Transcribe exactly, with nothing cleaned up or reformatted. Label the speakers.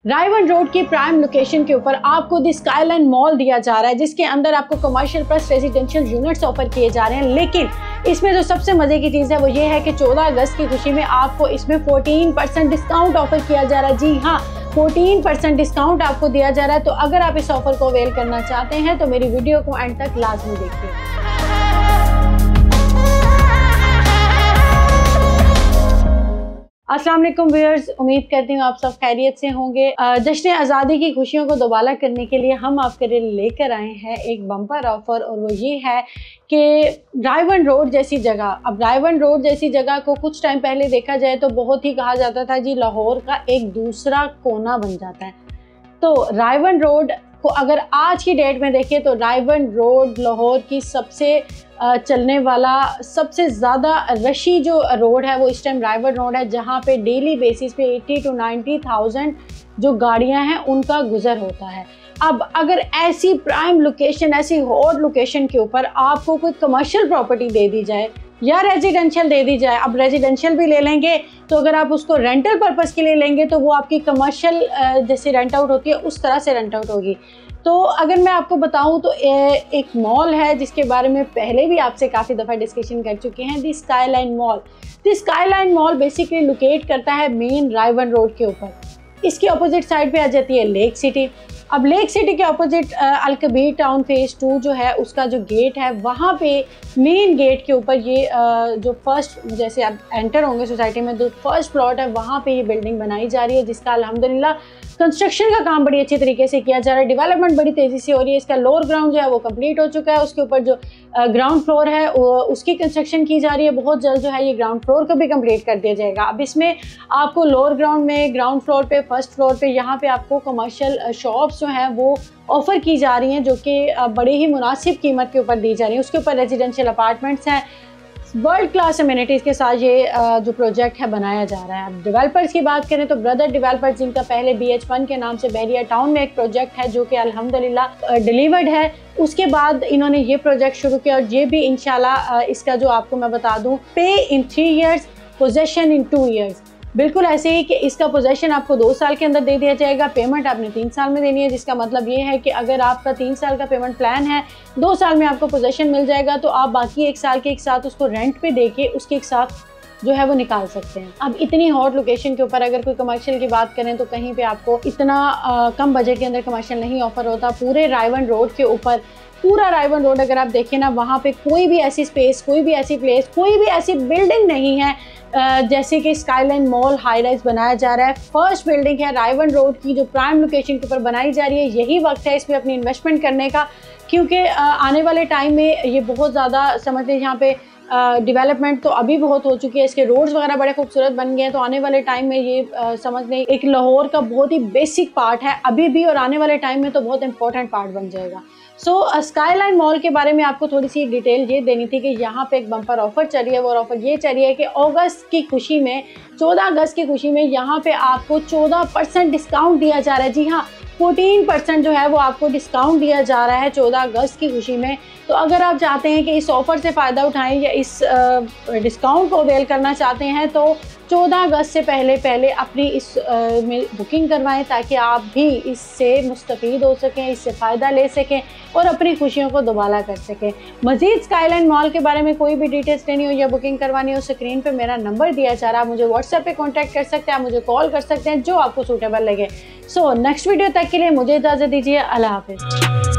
Speaker 1: रायवन road की prime location के ऊपर आपको दी स्काईलाइन मॉल दिया जा रहा है, जिसके अंदर आपको commercial plus residential units offer किए जा रहे हैं। लेकिन इसमें जो सबसे मजे की चीज़ है वो ये है कि चौदह अगस्त की खुशी में आपको इसमें चौदह परसेंट डिस्काउंट ऑफर किया जा रहा है। जी हाँ, चौदह परसेंट डिस्काउंट आपको दिया जा रहा है। तो अगर आप इस ऑफर को अवेल करना चाहते हैं तो मेरी वीडियो को एंड तक लाजमी देखिए। अस्सलाम वालेकुम व्यूअर्स, उम्मीद करती हूँ आप सब खैरियत से होंगे। जश्न आज़ादी की खुशियों को दोबारा करने के लिए हम आपके लिए लेकर आए हैं एक बम्पर ऑफर, और वो ये है कि रायवन रोड जैसी जगह, अब रायवन रोड जैसी जगह को कुछ टाइम पहले देखा जाए तो बहुत ही कहा जाता था जी लाहौर का एक दूसरा कोना बन जाता है। तो रायवन रोड को अगर आज की डेट में देखें तो रायवन रोड लाहौर की सबसे चलने वाला, सबसे ज़्यादा रशी जो रोड है वो इस टाइम रायवन रोड है, जहाँ पे डेली बेसिस पे अस्सी टू नब्बे थाउजेंड जो गाड़ियाँ हैं उनका गुजर होता है। अब अगर ऐसी प्राइम लोकेशन, ऐसी हॉट लोकेशन के ऊपर आपको कोई कमर्शियल प्रॉपर्टी दे दी जाए या रेजिडेंशियल दे दी जाए, अब रेजिडेंशियल भी ले लेंगे तो अगर आप उसको रेंटल पर्पस के लिए लेंगे तो वो आपकी कमर्शियल जैसे रेंट आउट होती है उस तरह से रेंट आउट होगी। तो अगर मैं आपको बताऊं तो एक मॉल है जिसके बारे में पहले भी आपसे काफ़ी दफ़ा डिस्कशन कर चुके हैं, the skyline mall. The skyline mall basically locate करता है मेन रायवन रोड के ऊपर। इसकी अपोजिट साइड पे आ जाती है लेक सिटी। अब लेक सिटी के opposite Alkabir town phase two जो है उसका जो गेट है, वहाँ पे मेन गेट के ऊपर ये जो फर्स्ट, जैसे आप एंटर होंगे सोसाइटी में तो फर्स्ट प्लॉट है, वहाँ पे ये बिल्डिंग बनाई जा रही है, जिसका अल्हम्दुलिल्लाह कंस्ट्रक्शन का काम बड़ी अच्छी तरीके से किया जा रहा है। डेवलपमेंट बड़ी तेज़ी से हो रही है। इसका लोअर ग्राउंड जो है वो कंप्लीट हो चुका है। उसके ऊपर जो ग्राउंड फ्लोर है उसकी कंस्ट्रक्शन की जा रही है। बहुत जल्द जो है ये ग्राउंड फ्लोर को भी कंप्लीट कर दिया जाएगा। अब इसमें आपको लोअर ग्राउंड में, ग्राउंड फ्लोर पे, फर्स्ट फ्लोर पे यहाँ पे आपको कमर्शियल शॉप्स जो हैं वो ऑफ़र की जा रही हैं, जो कि बड़े ही मुनासिब कीमत के ऊपर दी जा रही हैं। उसके ऊपर रेजिडेंशियल अपार्टमेंट्स हैं, वर्ल्ड क्लास अमेनिटीज़ के साथ ये जो प्रोजेक्ट है बनाया जा रहा है। अब डेवलपर्स की बात करें तो ब्रदर डेवलपर्स, जिनका पहले बी एच वन के नाम से बहरिया टाउन में एक प्रोजेक्ट है जो कि अल्हम्दुलिल्लाह डिलीवर्ड है, उसके बाद इन्होंने ये प्रोजेक्ट शुरू किया और ये भी इंशाल्लाह इसका जो आपको मैं बता दूं, pay in three years, possession in two years, बिल्कुल ऐसे ही कि इसका पोजेशन आपको दो साल के अंदर दे दिया जाएगा, पेमेंट आपने तीन साल में देनी है। जिसका मतलब ये है कि अगर आपका तीन साल का पेमेंट प्लान है, दो साल में आपको पोजेशन मिल जाएगा, तो आप बाकी एक साल के एक साथ उसको रेंट पे देके उसके एक साथ जो है वो निकाल सकते हैं। अब इतनी हॉट लोकेशन के ऊपर अगर कोई कमर्शियल की बात करें तो कहीं पे आपको इतना आ, कम बजट के अंदर कमर्शियल नहीं ऑफर होता। पूरे रायवन रोड के ऊपर, पूरा रायवन रोड अगर आप देखें ना, वहाँ पे कोई भी ऐसी स्पेस, कोई भी ऐसी प्लेस, कोई भी ऐसी बिल्डिंग नहीं है जैसे कि स्काईलाइन मॉल हाई राइज बनाया जा रहा है। फर्स्ट बिल्डिंग है रायवन रोड की जो प्राइम लोकेशन के ऊपर बनाई जा रही है। यही वक्त है इसमें अपनी इन्वेस्टमेंट करने का, क्योंकि आने वाले टाइम में ये बहुत ज़्यादा समझ लें, यहाँ पे डेवलपमेंट तो अभी बहुत हो चुकी है, इसके रोड्स वगैरह बड़े खूबसूरत बन गए हैं। तो आने वाले टाइम में ये आ, समझ लें एक लाहौर का बहुत ही बेसिक पार्ट है अभी भी, और आने वाले टाइम में तो बहुत इंपॉर्टेंट पार्ट बन जाएगा। सो स्काईलाइन मॉल के बारे में आपको थोड़ी सी डिटेल ये देनी थी कि यहाँ पे एक बम्पर ऑफर चल रही है। वो ऑफर ये चल रही है कि अगस्त की खुशी में, चौदह अगस्त की खुशी में यहाँ पे आपको चौदह परसेंट डिस्काउंट दिया जा रहा है। जी हाँ, चौदह परसेंट जो है वो आपको डिस्काउंट दिया जा रहा है चौदह अगस्त की खुशी में। तो अगर आप चाहते हैं कि इस ऑफ़र से फ़ायदा उठाएं या इस डिस्काउंट को अवेल करना चाहते हैं तो चौदह अगस्त से पहले पहले अपनी इस आ, में बुकिंग करवाएं, ताकि आप भी इससे मुस्तफ़ीद हो सकें, इससे फ़ायदा ले सकें और अपनी खुशियों को दोबारा कर सकें। मज़ीद स्काईलाइन मॉल के बारे में कोई भी डिटेल्स लेनी हो या बुकिंग करवानी हो, स्क्रीन पे मेरा नंबर दिया जा रहा है, मुझे व्हाट्सएप पे कांटेक्ट कर सकते हैं, आप मुझे कॉल कर सकते हैं, जो आपको सूटेबल लगे। सो नेक्स्ट वीडियो तक के लिए मुझे इजाज़त दीजिए। अल्लाह हाफ़िज़।